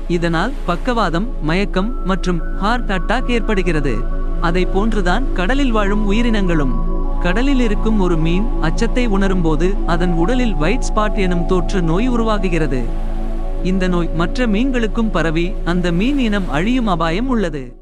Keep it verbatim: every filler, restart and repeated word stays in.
இதனால் பக்கவாதம், மயக்கம் மற்றும் ஹார்ட் அட்டாக் ஏற்படுகிறது. அதை போன்றுதான் கடலில் வாழும் உயிரினங்களும். கடலில் இருக்கும் ஒரு மீன் அச்சத்தை உணரும்போது அதன் உடலில் ஒயிட் ஸ்பாட் எனும் தோற்று நோய் உருவாகுகிறது. இந்த நோய் மற்ற மீன்களுக்கும் பரவி அந்த மீன் இனம் அழியும் அபாயம் உள்ளது.